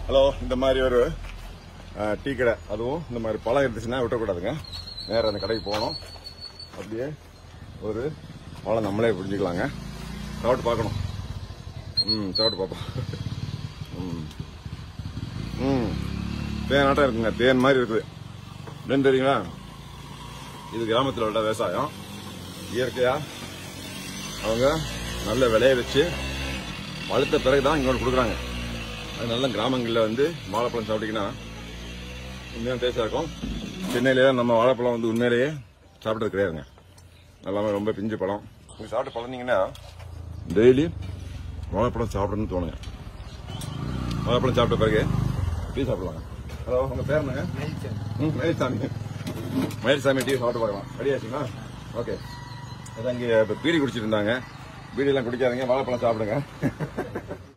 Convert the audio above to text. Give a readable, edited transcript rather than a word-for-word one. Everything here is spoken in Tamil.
ஹலோ, இந்த மாதிரி ஒரு டீ கடை, அதுவும் இந்த மாதிரி பழம் இருந்துச்சுன்னா விட்டக்கூடாதுங்க. நேரம் அந்த கடைக்கு போகணும். அப்படியே ஒரு பழம் நம்மளே புரிஞ்சுக்கலாங்க. சாப்பிட்டு பார்க்கணும். சாப்பிட்டு பார்ப்போம். தேனாட்டம் இருக்குங்க. தேன் மாதிரி இருக்குது. என்னன்னு தெரியுங்களா? இது கிராமத்தில் உள்ள விவசாயம். இயற்கையா அவங்க நல்ல விளைய வச்சு வளர்த்த பிறகுதான் இங்க கொடுக்குறாங்க. அதனால கிராமங்களில் வாழைப்பழம் சாப்பிட்டீங்கன்னா உண்மையான டேஸ்டா இருக்கும். சென்னையில நம்ம வாழைப்பழம் உண்மையிலேயே சாப்பிட்டது கிடையாதுங்க. எல்லாமே ரொம்ப பிஞ்சு பழம். நீங்க சாப்பிட்டு பழந்தீங்கன்னா டெய்லி வாழைப்பழம் சாப்பிடணும்னு தோணுங்க. வாழைப்பழம் சாப்பிட்ட பிறகு டீ சாப்பிடலாங்க. ஹலோ, உங்க பேர் என்னங்க? மயில்சாமி. மயில்சாமி டீ சாப்பிட்டு பார்க்கலாம். ரெடியாச்சுங்களா? ஓகே. அதான் இங்கே பீடி குடிச்சிட்டு இருந்தாங்க. பீடி எல்லாம் குடிக்காதீங்க, வாழைப்பழம் சாப்பிடுங்க.